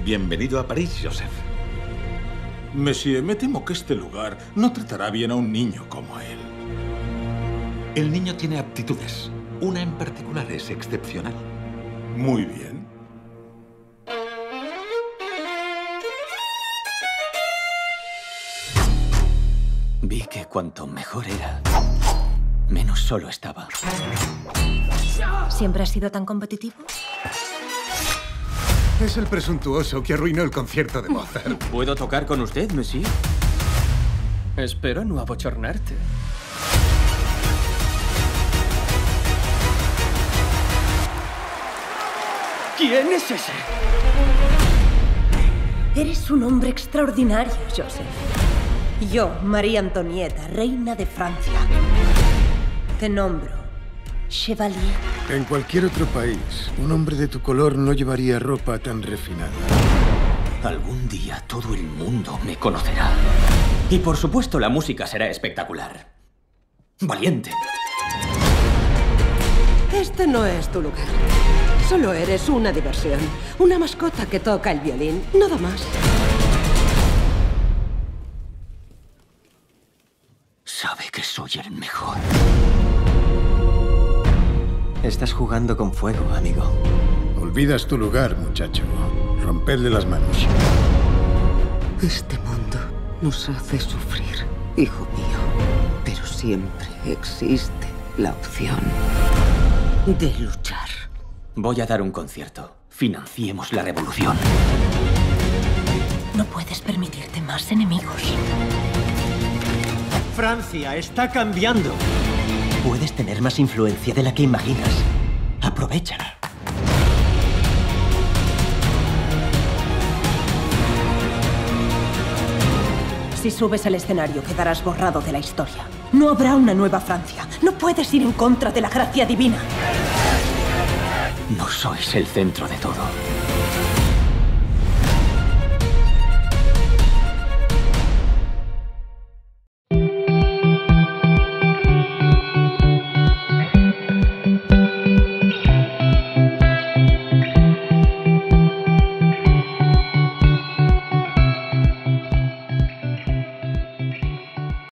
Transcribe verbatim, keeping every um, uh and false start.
Bienvenido a París, Joseph. Monsieur, me temo que este lugar no tratará bien a un niño como él. El niño tiene aptitudes. Una en particular es excepcional. Muy bien. Vi que cuanto mejor era, menos solo estaba. ¿Siempre has sido tan competitivo? Es el presuntuoso que arruinó el concierto de Mozart. ¿Puedo tocar con usted, monsieur? Espero no abochornarte. ¿Quién es ese? Eres un hombre extraordinario, Joseph. Yo, María Antonieta, reina de Francia, te nombro Chevalier. En cualquier otro país, un hombre de tu color no llevaría ropa tan refinada. Algún día todo el mundo me conocerá. Y por supuesto la música será espectacular. Valiente. Este no es tu lugar. Solo eres una diversión. Una mascota que toca el violín. Nada más. Sabe que soy el mejor. Estás jugando con fuego, amigo. Olvidas tu lugar, muchacho. Rompedle las manos. Este mundo nos hace sufrir, hijo mío. Pero siempre existe la opción de luchar. Voy a dar un concierto. Financiemos la revolución. No puedes permitirte más enemigos. Francia está cambiando. Puedes tener más influencia de la que imaginas. Aprovéchala. Si subes al escenario, quedarás borrado de la historia. No habrá una nueva Francia. No puedes ir en contra de la gracia divina. No sois el centro de todo.